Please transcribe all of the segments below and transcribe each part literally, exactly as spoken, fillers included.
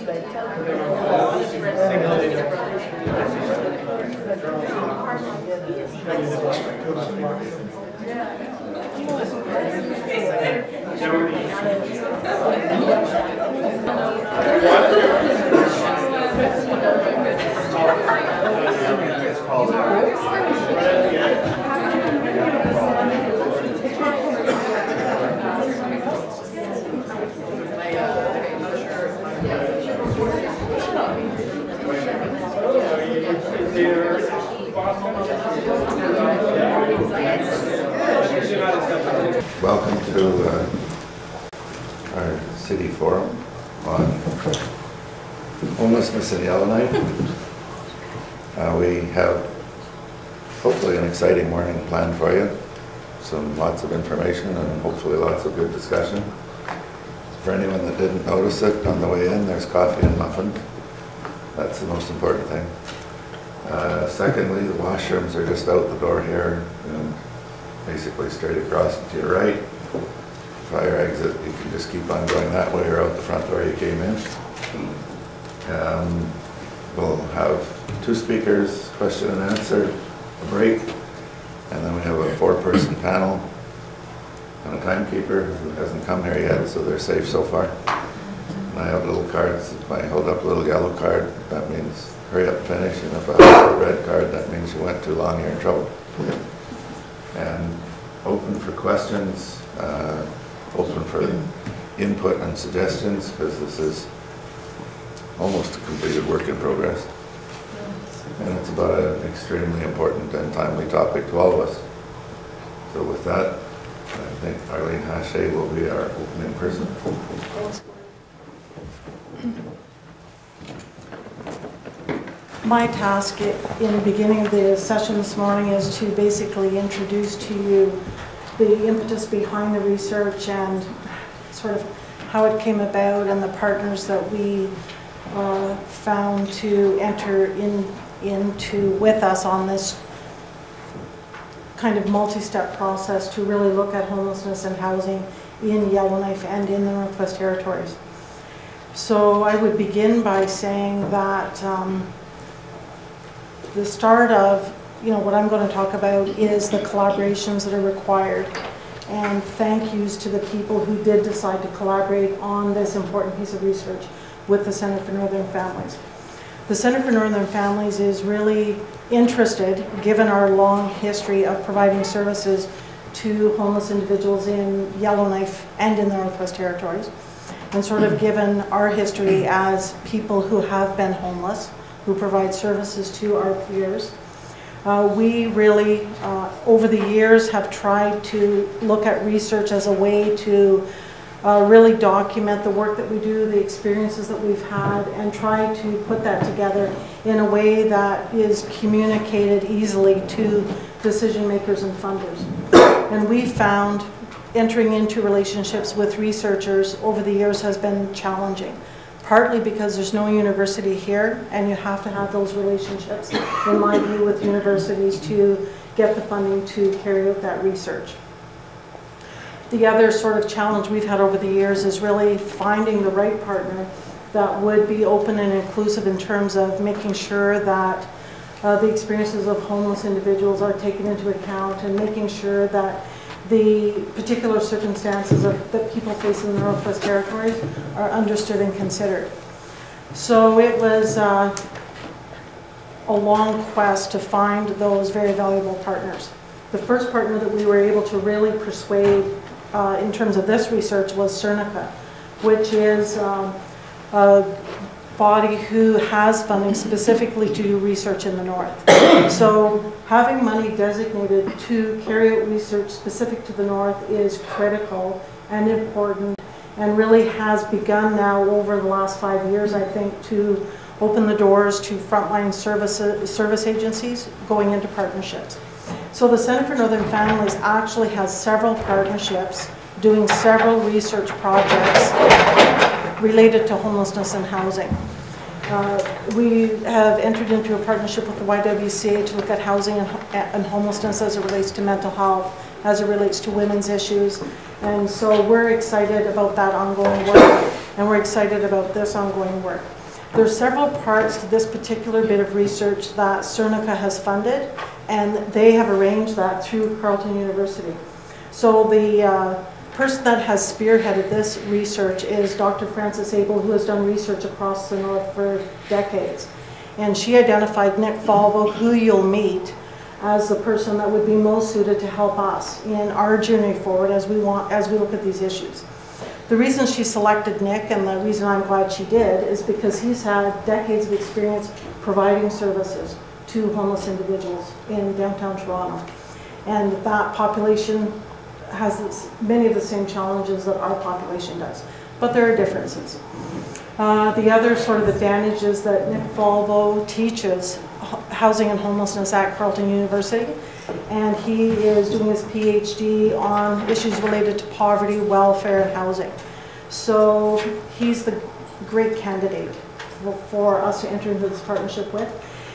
Welcome to uh, our city forum on homelessness in Yellowknife. Uh, we have hopefully an exciting morning planned for you. Some lots of information and hopefully lots of good discussion. For anyone that didn't notice it, on the way in there's coffee and muffin. That's the most important thing. Uh, secondly, the washrooms are just out the door here and basically straight across to your right. Fire exit, you can just keep on going that way or out the front door you came in. Um, we'll have two speakers, question and answer, a break, and then we have a four-person panel and a timekeeper who hasn't come here yet, so they're safe so far. And I have little cards. If I hold up a little yellow card, that means hurry up, finish, and if I hold a red card, that means you went too long, you're in trouble. And open for questions, uh, open for input and suggestions, because this is almost a completed work in progress. And it's about an extremely important and timely topic to all of us. So with that, I think Arlene Hache will be our opening person. My task in the beginning of the session this morning is to basically introduce to you the impetus behind the research and sort of how it came about and the partners that we uh, found to enter in into with us on this kind of multi-step process to really look at homelessness and housing in Yellowknife and in the Northwest Territories. So I would begin by saying that um, the start of, you know, what I'm going to talk about is the collaborations that are required, and thank yous to the people who did decide to collaborate on this important piece of research with the Center for Northern Families. The Center for Northern Families is really interested, given our long history of providing services to homeless individuals in Yellowknife and in the Northwest Territories, and sort of given our history as people who have been homeless, who provide services to our peers. Uh, we really, uh, over the years, have tried to look at research as a way to uh, really document the work that we do, the experiences that we've had, and try to put that together in a way that is communicated easily to decision makers and funders. And we found entering into relationships with researchers over the years has been challenging. Partly because there's no university here, and you have to have those relationships, in my view, with universities to get the funding to carry out that research. The other sort of challenge we've had over the years is really finding the right partner that would be open and inclusive in terms of making sure that uh, the experiences of homeless individuals are taken into account, and making sure that the particular circumstances of, that people face in the Northwest Territories are understood and considered. So it was uh, a long quest to find those very valuable partners. The first partner that we were able to really persuade uh, in terms of this research was Cernica, which is um, a body who has funding specifically to do research in the North. So having money designated to carry out research specific to the North is critical and important, and really has begun now over the last five years, I think, to open the doors to frontline services, service agencies going into partnerships. So the Center for Northern Families actually has several partnerships doing several research projects related to homelessness and housing. Uh, we have entered into a partnership with the Y W C A to look at housing and, and homelessness as it relates to mental health, as it relates to women's issues. And so we're excited about that ongoing work, and we're excited about this ongoing work. There's several parts to this particular bit of research that Cernica has funded, and they have arranged that through Carleton University. So the uh, person that has spearheaded this research is Doctor Frances Abel, who has done research across the North for decades. And she identified Nick Falvo, who you'll meet, as the person that would be most suited to help us in our journey forward as we want, as we look at these issues. The reason she selected Nick, and the reason I'm glad she did, is because he's had decades of experience providing services to homeless individuals in downtown Toronto. And that population has this, many of the same challenges that our population does, but there are differences. Uh, the other sort of advantage is that Nick Falvo teaches housing and homelessness at Carleton University, and he is doing his PhD on issues related to poverty, welfare, and housing. So he's the great candidate for, for us to enter into this partnership with.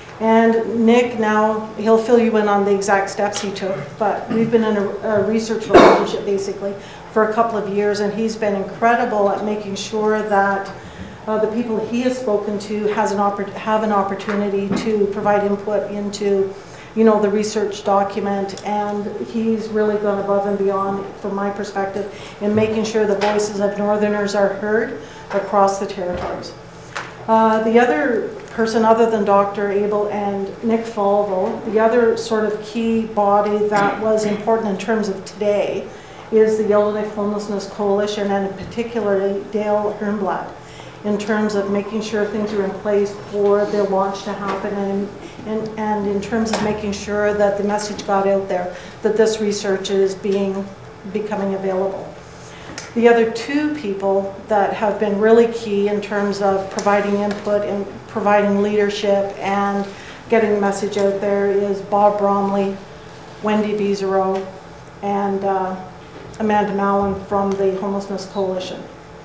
And Nick, now, he'll fill you in on the exact steps he took, but we've been in a, a research relationship basically for a couple of years, and he's been incredible at making sure that uh, the people he has spoken to has an oppor have an opportunity to provide input into, you know, the research document, and he's really gone above and beyond, from my perspective, in making sure the voices of Northerners are heard across the territories. Uh, the other person, other than Doctor Abel and Nick Falvo, the other sort of key body that was important in terms of today is the Yellowknife Homelessness Coalition, and particularly Dale Hernblad, in terms of making sure things are in place for their launch to happen, and, and, and in terms of making sure that the message got out there that this research is being becoming available. The other two people that have been really key in terms of providing input and providing leadership and getting the message out there is Bob Bromley, Wendy Bezereau, and uh, Amanda Mallon from the Homelessness Coalition.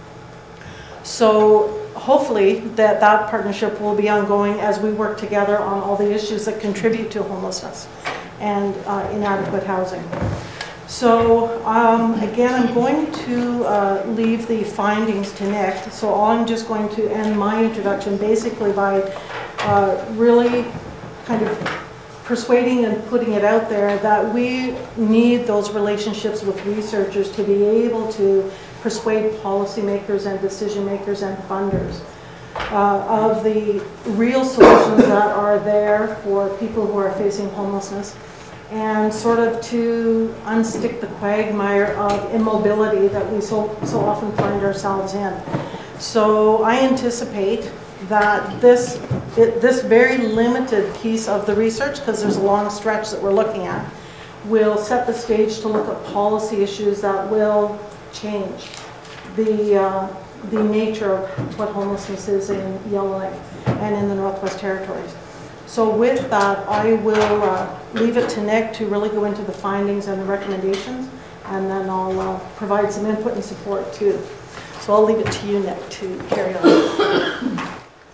So hopefully that that partnership will be ongoing as we work together on all the issues that contribute to homelessness and uh, inadequate housing. So um, again, I'm going to uh, leave the findings to Nick. So I'm just going to end my introduction basically by uh, really kind of persuading and putting it out there that we need those relationships with researchers to be able to persuade policymakers and decision makers and funders uh, of the real solutions that are there for people who are facing homelessness, and sort of to unstick the quagmire of immobility that we so, so often find ourselves in. So I anticipate that this, it, this very limited piece of the research, because there's a long stretch that we're looking at, will set the stage to look at policy issues that will change the, uh, the nature of what homelessness is in Yellowknife and in the Northwest Territories. So with that, I will uh, leave it to Nick to really go into the findings and the recommendations, and then I'll uh, provide some input and support too. So I'll leave it to you, Nick, to carry on.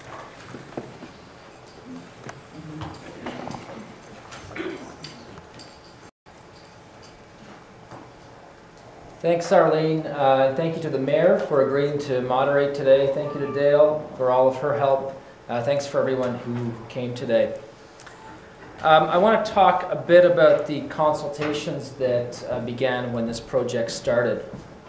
Thanks, Arlene. Uh, thank you to the Mayor for agreeing to moderate today. Thank you to Dale for all of her help. Uh, thanks for everyone who came today. Um, I want to talk a bit about the consultations that uh, began when this project started.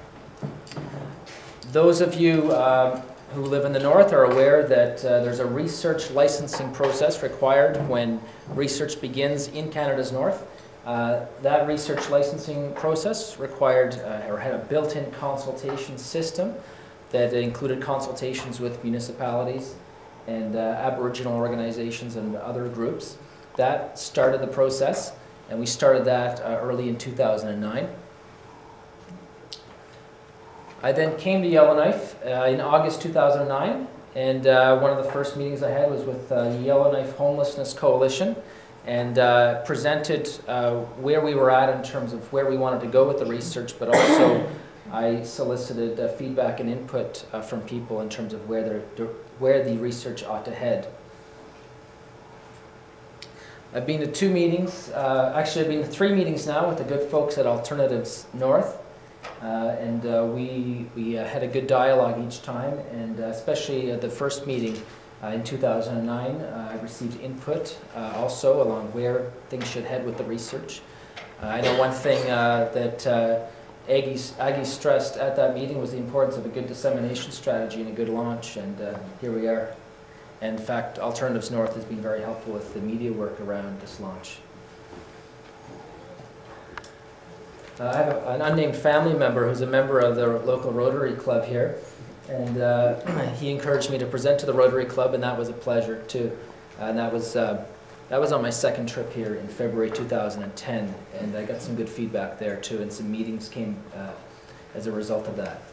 Those of you uh, who live in the North are aware that uh, there's a research licensing process required when research begins in Canada's North. Uh, that research licensing process required uh, or had a built-in consultation system that included consultations with municipalities and uh, Aboriginal organizations and other groups. That started the process, and we started that uh, early in two thousand nine. I then came to Yellowknife uh, in August two thousand nine, and uh, one of the first meetings I had was with uh, the Yellowknife Homelessness Coalition, and uh, presented uh, where we were at in terms of where we wanted to go with the research, but also I solicited uh, feedback and input uh, from people in terms of where, where the research ought to head. I've been to two meetings, uh, actually I've been to three meetings now with the good folks at Alternatives North, uh, and uh, we, we uh, had a good dialogue each time, and uh, especially at the first meeting, Uh, in two thousand nine, uh, I received input uh, also along where things should head with the research. Uh, I know one thing uh, that uh, Aggie, Aggie stressed at that meeting was the importance of a good dissemination strategy and a good launch, and uh, here we are. And in fact, Alternatives North has been very helpful with the media work around this launch. Uh, I have a, an unnamed family member who's a member of the local Rotary Club here, and uh, he encouraged me to present to the Rotary Club, and that was a pleasure too. Uh, and that was uh, that was on my second trip here in February two thousand ten, and I got some good feedback there too, and some meetings came uh, as a result of that.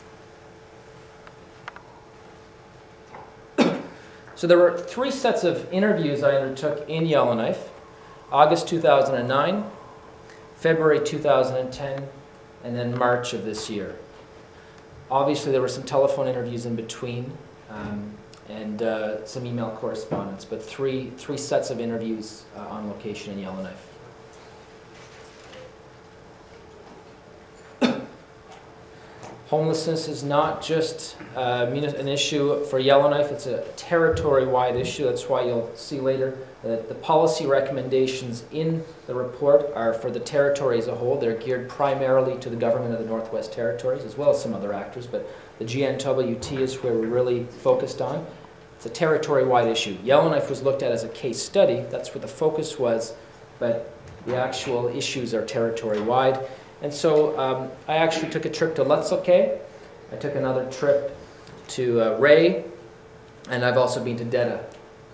So there were three sets of interviews I undertook in Yellowknife: August two thousand nine, February two thousand ten, and then March of this year. Obviously, there were some telephone interviews in between, um, and uh, some email correspondence, but three, three sets of interviews uh, on location in Yellowknife. Homelessness is not just uh, an issue for Yellowknife, it's a territory-wide issue. That's why you'll see later that the policy recommendations in the report are for the territory as a whole. They're geared primarily to the government of the Northwest Territories, as well as some other actors, but the G N W T is where we're really focused on. It's a territory-wide issue. Yellowknife was looked at as a case study. That's where the focus was, but the actual issues are territory-wide. And so um, I actually took a trip to Letzelke. I took another trip to uh, Ray, and I've also been to Deda.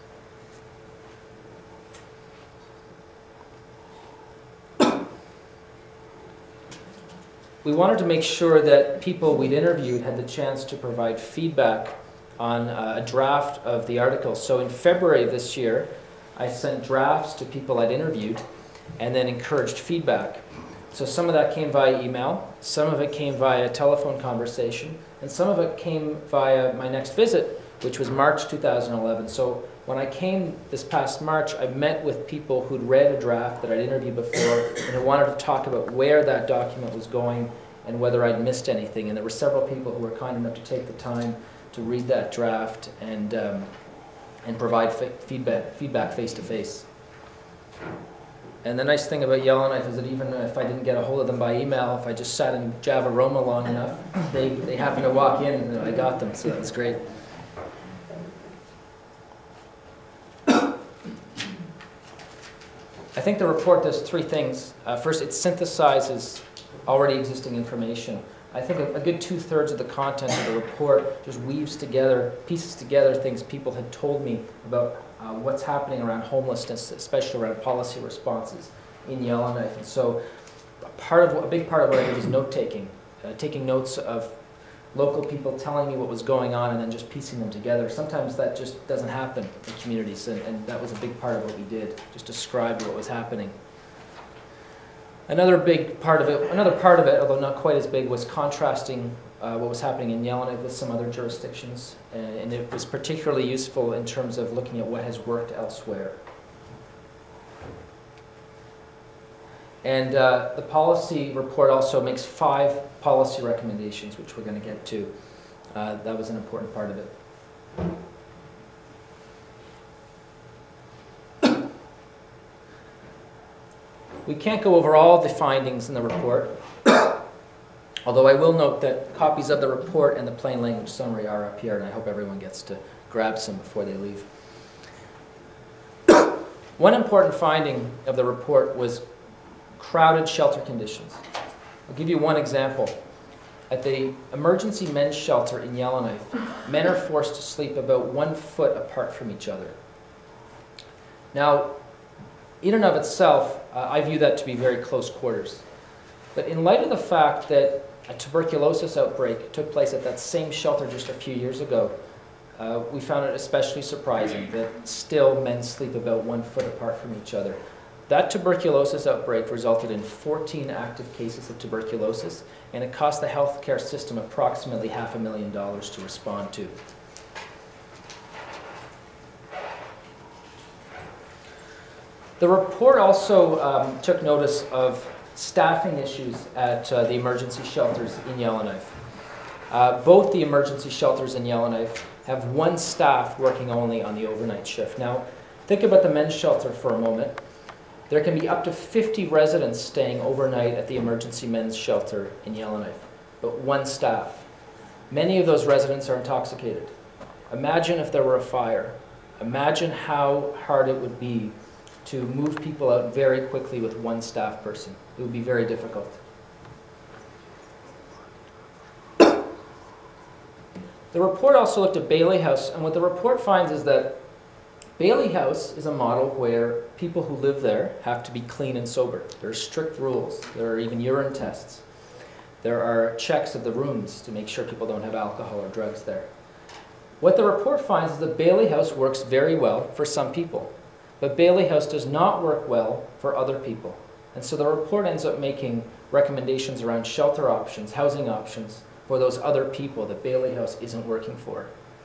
We wanted to make sure that people we'd interviewed had the chance to provide feedback on uh, a draft of the article. So in February of this year, I sent drafts to people I'd interviewed and then encouraged feedback. So some of that came via email, some of it came via telephone conversation, and some of it came via my next visit, which was March two thousand eleven. So when I came this past March, I met with people who'd read a draft that I'd interviewed before and who wanted to talk about where that document was going and whether I'd missed anything. And there were several people who were kind enough to take the time to read that draft and, um, and provide feedback, feedback face-to-face. And the nice thing about Yellowknife is that even if I didn't get a hold of them by email, if I just sat in Java Roma long enough, they, they happened to walk in and I got them, so that was great. I think the report does three things. Uh, first, it synthesizes already existing information. I think a, a good two-thirds of the content of the report just weaves together, pieces together things people had told me about uh, what's happening around homelessness, especially around policy responses in Yellowknife. And so a, part of, a big part of what I did was note-taking, uh, taking notes of local people telling me what was going on and then just piecing them together. Sometimes that just doesn't happen in communities, and, and that was a big part of what we did, just described what was happening. Another big part of it, another part of it, although not quite as big, was contrasting uh, what was happening in Yellowknife with some other jurisdictions, and, and it was particularly useful in terms of looking at what has worked elsewhere. And uh, the policy report also makes five policy recommendations, which we're going to get to. Uh, that was an important part of it. We can't go over all the findings in the report, although I will note that copies of the report and the plain language summary are up here, and I hope everyone gets to grab some before they leave. One important finding of the report was crowded shelter conditions. I'll give you one example. At the emergency men's shelter in Yellowknife, men are forced to sleep about one foot apart from each other. Now, in and of itself, uh, I view that to be very close quarters. But in light of the fact that a tuberculosis outbreak took place at that same shelter just a few years ago, uh, we found it especially surprising that still men sleep about one foot apart from each other. That tuberculosis outbreak resulted in fourteen active cases of tuberculosis, and it cost the healthcare system approximately half a million dollars to respond to. The report also um, took notice of staffing issues at uh, the emergency shelters in Yellowknife. Uh, both the emergency shelters in Yellowknife have one staff working only on the overnight shift. Now, think about the men's shelter for a moment. There can be up to fifty residents staying overnight at the emergency men's shelter in Yellowknife, but one staff. Many of those residents are intoxicated. Imagine if there were a fire. Imagine how hard it would be to move people out very quickly with one staff person. It would be very difficult. The report also looked at Bailey House, and what the report finds is that Bailey House is a model where people who live there have to be clean and sober. There are strict rules. There are even urine tests. There are checks of the rooms to make sure people don't have alcohol or drugs there. What the report finds is that Bailey House works very well for some people, but Bailey House does not work well for other people. And so the report ends up making recommendations around shelter options, housing options, for those other people that Bailey House isn't working for.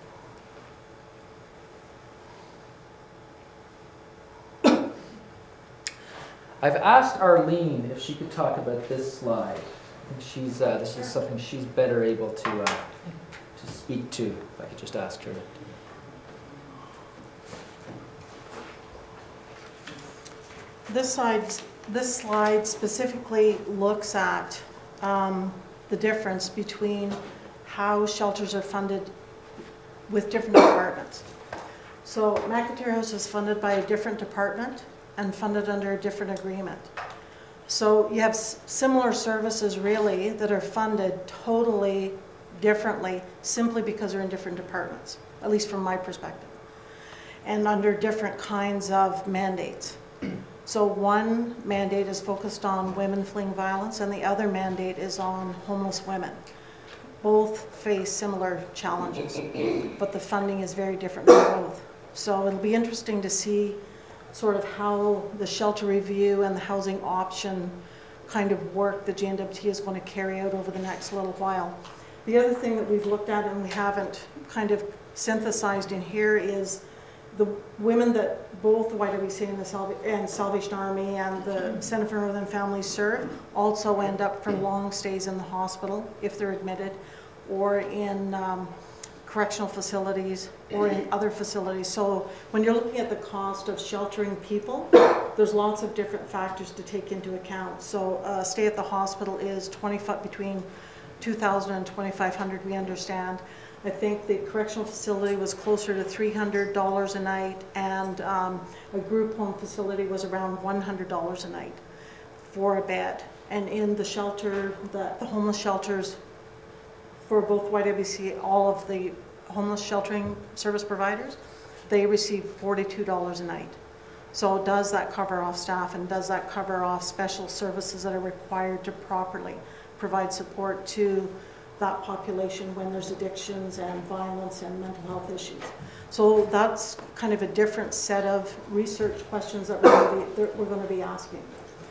I've asked Arlene if she could talk about this slide. I think she's, uh, this is something she's better able to, uh, to speak to, if I could just ask her. This slide, this slide specifically looks at um, the difference between how shelters are funded with different departments. So McIntyre House is funded by a different department and funded under a different agreement. So you have similar services really that are funded totally differently simply because they're in different departments, at least from my perspective, and under different kinds of mandates. So one mandate is focused on women fleeing violence and the other mandate is on homeless women. Both face similar challenges, but the funding is very different for both. So it'll be interesting to see sort of how the shelter review and the housing option kind of work that J N W T is going to carry out over the next little while. The other thing that we've looked at and we haven't kind of synthesized in here is the women that both the Y W C A and the Salva and Salvation Army and the Center for Northern Families serve also end up for long stays in the hospital if they're admitted, or in um, correctional facilities or in other facilities. So when you're looking at the cost of sheltering people, there's lots of different factors to take into account. So uh, stay at the hospital is twenty between two thousand and twenty-five hundred, we understand. I think the correctional facility was closer to three hundred dollars a night, and um, a group home facility was around one hundred dollars a night for a bed. And in the shelter, the, the homeless shelters, for both Y W C A, all of the homeless sheltering service providers, they receive forty-two dollars a night. So does that cover off staff, and does that cover off special services that are required to properly provide support to that population when there's addictions and violence and mental health issues? So that's kind of a different set of research questions that we're going to be, we're going to be asking.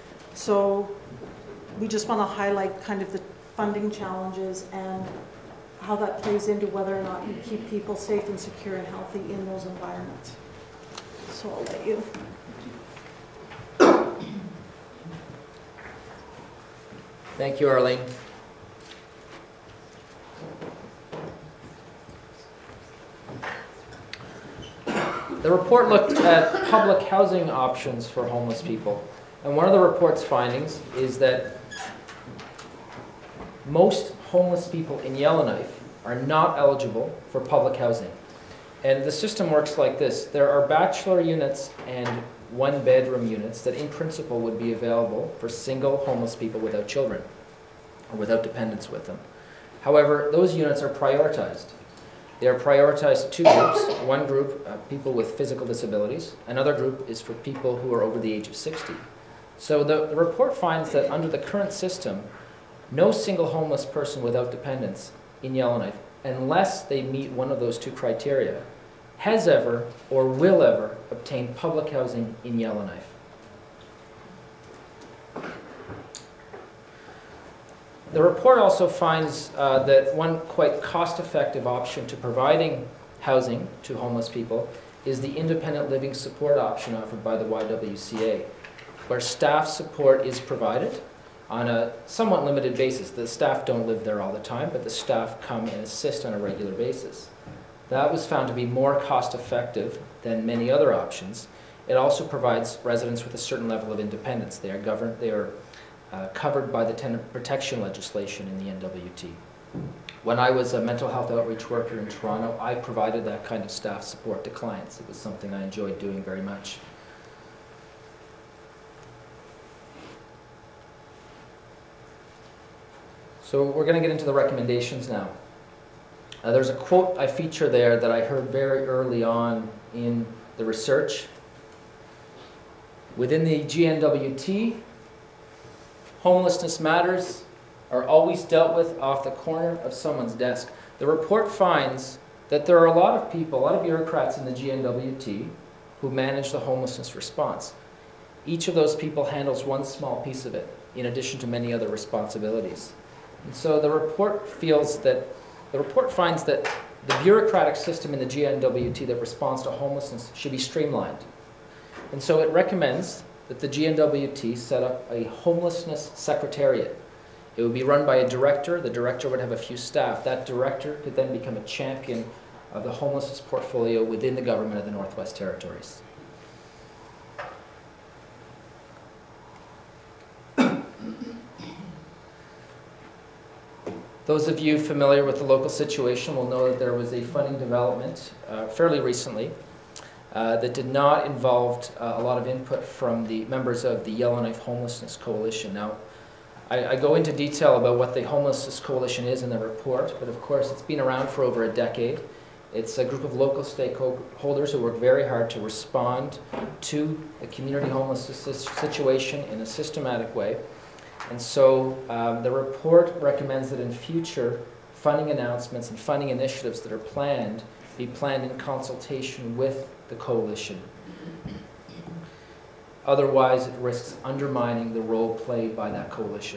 So we just want to highlight kind of the funding challenges and how that plays into whether or not you keep people safe and secure and healthy in those environments. So I'll let you. Thank you, Arlene. The report looked at public housing options for homeless people. And one of the report's findings is that most homeless people in Yellowknife are not eligible for public housing. And the system works like this. There are bachelor units and one bedroom units that in principle would be available for single homeless people without children or without dependents with them. However, those units are prioritized. They are prioritized two groups. One group, uh, people with physical disabilities. Another group is for people who are over the age of sixty. So the, the report finds that under the current system, no single homeless person without dependents in Yellowknife, unless they meet one of those two criteria, has ever or will ever obtain public housing in Yellowknife. The report also finds uh, that one quite cost-effective option to providing housing to homeless people is the independent living support option offered by the Y W C A, where staff support is provided on a somewhat limited basis. The staff don't live there all the time, but the staff come and assist on a regular basis. That was found to be more cost-effective than many other options. It also provides residents with a certain level of independence. They are governed, they are uh, covered by the tenant protection legislation in the N W T. When I was a mental health outreach worker in Toronto, I provided that kind of staff support to clients. It was something I enjoyed doing very much. So we're going to get into the recommendations now. Uh, there's a quote I feature there that I heard very early on in the research. Within the G N W T, homelessness matters are always dealt with off the corner of someone's desk. The report finds that there are a lot of people, a lot of bureaucrats in the G N W T who manage the homelessness response. Each of those people handles one small piece of it, in addition to many other responsibilities. And so the report feels that, the report finds that the bureaucratic system in the G N W T that responds to homelessness should be streamlined. And so it recommends that the G N W T set up a homelessness secretariat. It would be run by a director. The director would have a few staff. That director could then become a champion of the homelessness portfolio within the government of the Northwest Territories. Those of you familiar with the local situation will know that there was a funding development uh, fairly recently uh, that did not involve uh, a lot of input from the members of the Yellowknife Homelessness Coalition. Now, I, I go into detail about what the Homelessness Coalition is in the report, but of course it's been around for over a decade. It's a group of local stakeholders who work very hard to respond to the community homelessness situation in a systematic way. And so um, the report recommends that in future funding announcements and funding initiatives that are planned be planned in consultation with the coalition. Otherwise, it risks undermining the role played by that coalition.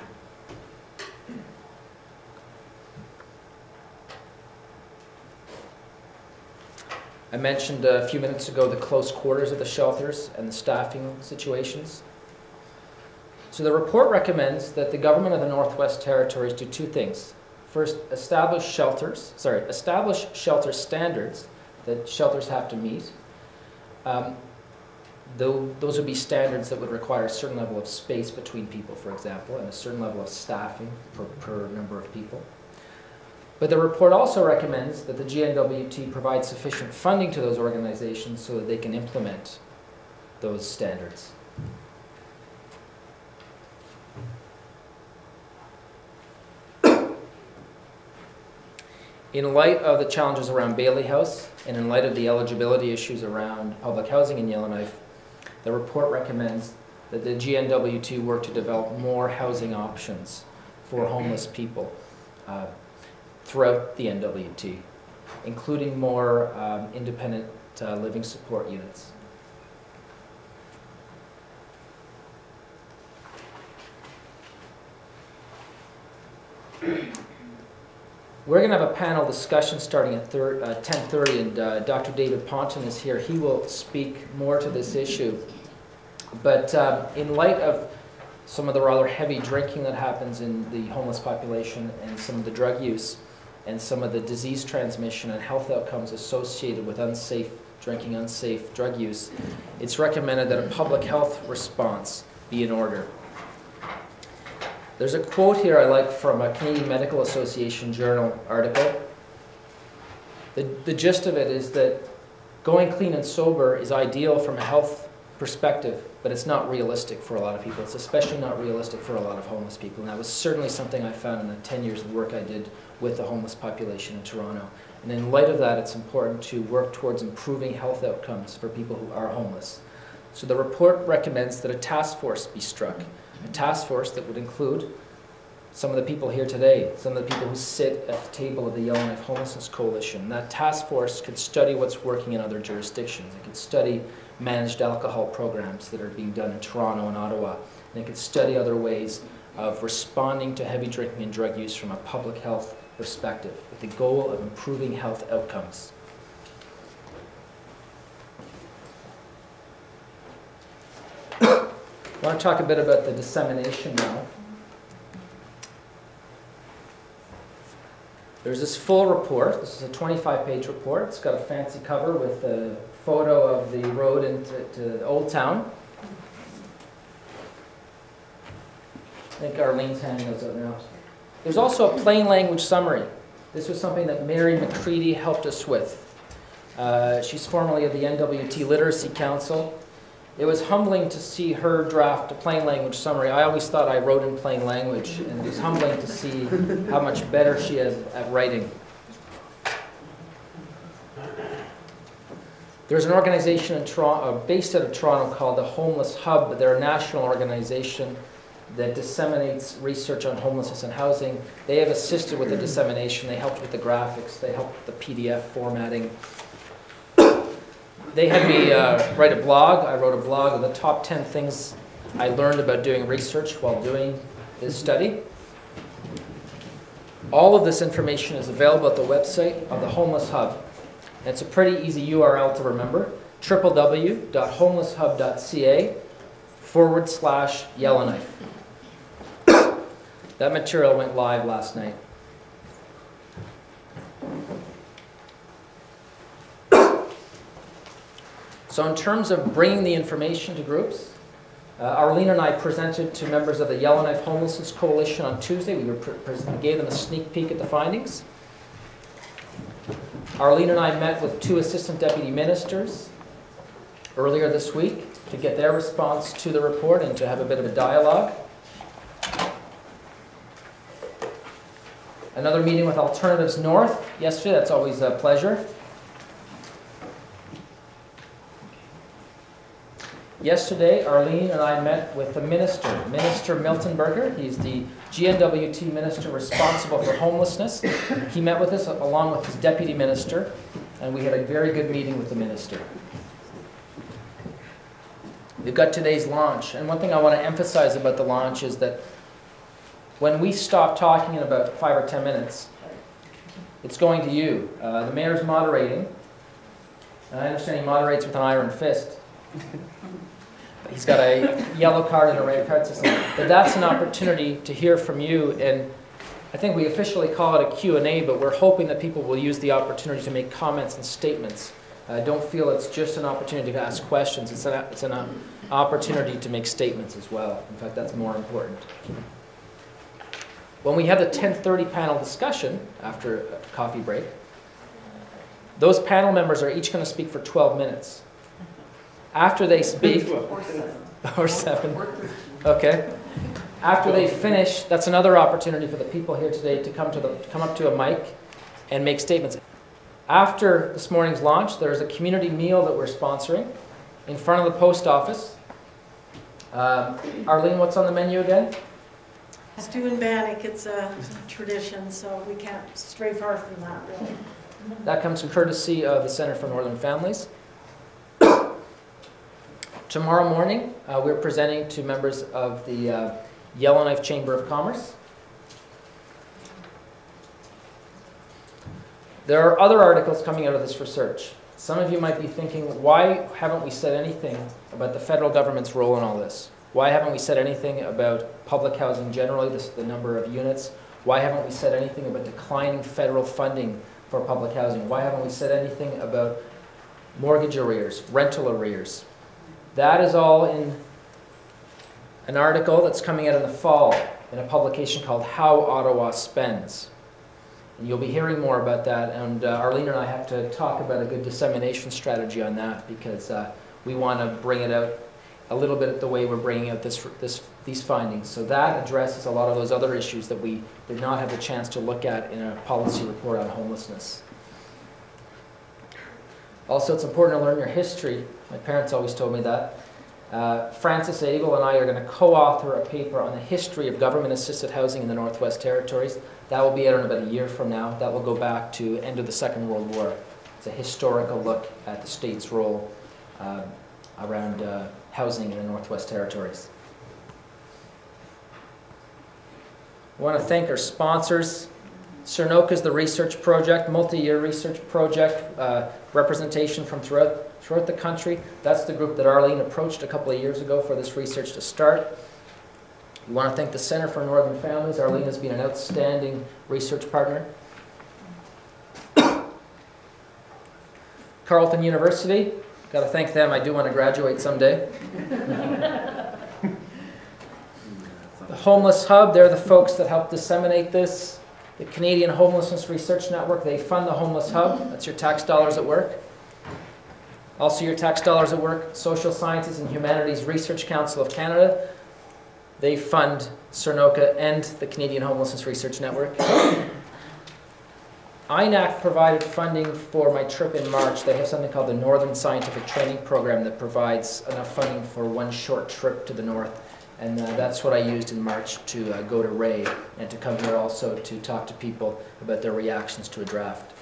I mentioned a few minutes ago the close quarters of the shelters and the staffing situations. So the report recommends that the government of the Northwest Territories do two things. First, establish shelters, sorry, establish shelter standards that shelters have to meet. Um, though those would be standards that would require a certain level of space between people, for example, and a certain level of staffing per, per number of people. But the report also recommends that the G N W T provide sufficient funding to those organizations so that they can implement those standards. In light of the challenges around Bailey House, and in light of the eligibility issues around public housing in Yellowknife, the report recommends that the G N W T work to develop more housing options for homeless people uh, throughout the N W T, including more um, independent uh, living support units. We're going to have a panel discussion starting at uh, ten thirty, and uh, Doctor David Ponton is here. He will speak more to this issue. But uh, in light of some of the rather heavy drinking that happens in the homeless population and some of the drug use and some of the disease transmission and health outcomes associated with unsafe drinking, unsafe drug use, it's recommended that a public health response be in order. There's a quote here I like from a Canadian Medical Association journal article. The, the gist of it is that going clean and sober is ideal from a health perspective, but it's not realistic for a lot of people. It's especially not realistic for a lot of homeless people. And that was certainly something I found in the ten years of work I did with the homeless population in Toronto. And in light of that, it's important to work towards improving health outcomes for people who are homeless. So the report recommends that a task force be struck. A task force that would include some of the people here today, some of the people who sit at the table of the Yellowknife Homelessness Coalition. That task force could study what's working in other jurisdictions. It could study managed alcohol programs that are being done in Toronto and Ottawa. And it could study other ways of responding to heavy drinking and drug use from a public health perspective with the goal of improving health outcomes. I want to talk a bit about the dissemination now. There's this full report. This is a twenty-five page report. It's got a fancy cover with a photo of the road into to Old Town. I think Arlene's handing those out now. There's also a plain language summary. This was something that Mary McCready helped us with. Uh, she's formerly of the N W T Literacy Council. It was humbling to see her draft a plain language summary. I always thought I wrote in plain language, and it was humbling to see how much better she is at writing. There's an organization in Toronto, uh, based out of Toronto called the Homeless Hub. They're a national organization that disseminates research on homelessness and housing. They have assisted with the dissemination. They helped with the graphics. They helped with the P D F formatting. They had me uh, write a blog. I wrote a blog of the top ten things I learned about doing research while doing this study. All of this information is available at the website of the Homeless Hub. And it's a pretty easy U R L to remember, www.homelesshub.ca forward slash Yellowknife. That material went live last night. So in terms of bringing the information to groups, uh, Arlene and I presented to members of the Yellowknife Homelessness Coalition on Tuesday. We, were pre we gave them a sneak peek at the findings. Arlene and I met with two assistant deputy ministers earlier this week to get their response to the report and to have a bit of a dialogue. Another meeting with Alternatives North yesterday. That's always a pleasure. Yesterday, Arlene and I met with the minister, Minister Milton Berger. He's the G N W T minister responsible for homelessness. He met with us along with his deputy minister, and we had a very good meeting with the minister. We've got today's launch, and one thing I want to emphasize about the launch is that when we stop talking in about five or ten minutes, it's going to you. Uh, the mayor's moderating, and I understand he moderates with an iron fist. He's got a yellow card and a red card system. But that's an opportunity to hear from you, and I think we officially call it a Q and A, but we're hoping that people will use the opportunity to make comments and statements. Uh, don't feel it's just an opportunity to ask questions. It's an, it's an uh, opportunity to make statements as well. In fact, that's more important. When we have the ten thirty panel discussion after a coffee break, those panel members are each going to speak for twelve minutes. After they speak, Or seven. or seven, okay. After they finish, that's another opportunity for the people here today to come to the come up to a mic and make statements. After this morning's launch, there's a community meal that we're sponsoring in front of the post office. Um, Arlene, what's on the menu again? Stew and bannock, it's a tradition, so we can't stray far from that, really. That comes from courtesy of the Center for Northern Families. Tomorrow morning, uh, we're presenting to members of the uh, Yellowknife Chamber of Commerce. There are other articles coming out of this research. Some of you might be thinking, why haven't we said anything about the federal government's role in all this? Why haven't we said anything about public housing generally, this, the number of units? Why haven't we said anything about declining federal funding for public housing? Why haven't we said anything about mortgage arrears, rental arrears? That is all in an article that's coming out in the fall in a publication called How Ottawa Spends. And you'll be hearing more about that, and uh, Arlene and I have to talk about a good dissemination strategy on that, because uh, we want to bring it out a little bit the way we're bringing out this, this, these findings. So that addresses a lot of those other issues that we did not have the chance to look at in a policy report on homelessness. Also, it's important to learn your history. My parents always told me that. Uh, Francis Abel and I are going to co-author a paper on the history of government-assisted housing in the Northwest Territories. That will be out in about a year from now. That will go back to end of the Second World War. It's a historical look at the state's role uh, around uh, housing in the Northwest Territories. I want to thank our sponsors. Cernoka is the research project, multi-year research project, uh, representation from throughout, throughout the country. That's the group that Arlene approached a couple of years ago for this research to start. We want to thank the Center for Northern Families. Arlene has been an outstanding research partner. Carleton University, got to thank them, I do want to graduate someday. The Homeless Hub, they're the folks that help disseminate this. The Canadian Homelessness Research Network, they fund the Homeless Hub. That's your tax dollars at work. Also your tax dollars at work. Social Sciences and Humanities Research Council of Canada, they fund CERNOCA and the Canadian Homelessness Research Network. I N A C provided funding for my trip in March. They have something called the Northern Scientific Training Program that provides enough funding for one short trip to the north. And uh, that's what I used in March to uh, go to Ray and to come here also to talk to people about their reactions to a draft.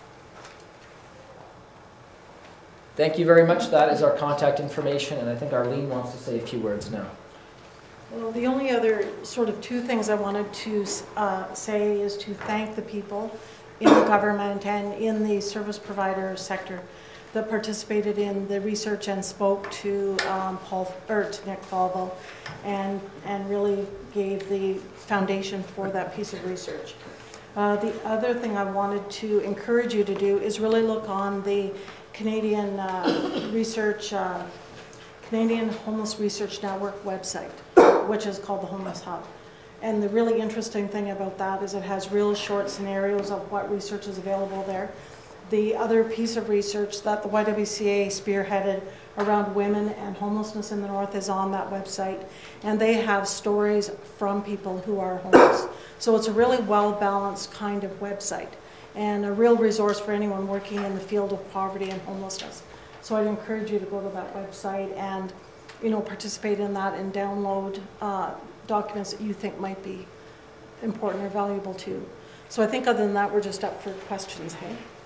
Thank you very much. That is our contact information, and I think Arlene wants to say a few words now. Well, the only other sort of two things I wanted to uh, say is to thank the people in the government and in the service provider sector that participated in the research and spoke to um, Paul, or to Nick Falvo, and and really gave the foundation for that piece of research. Uh, the other thing I wanted to encourage you to do is really look on the Canadian uh, research, uh, Canadian Homeless Research Network website, which is called the Homeless Hub. And the really interesting thing about that is it has real short scenarios of what research is available there. The other piece of research that the Y W C A spearheaded around women and homelessness in the north is on that website. And they have stories from people who are homeless. So it's a really well-balanced kind of website and a real resource for anyone working in the field of poverty and homelessness. So I'd encourage you to go to that website and, you know, participate in that and download uh, documents that you think might be important or valuable too. So I think other than that, we're just up for questions, hey?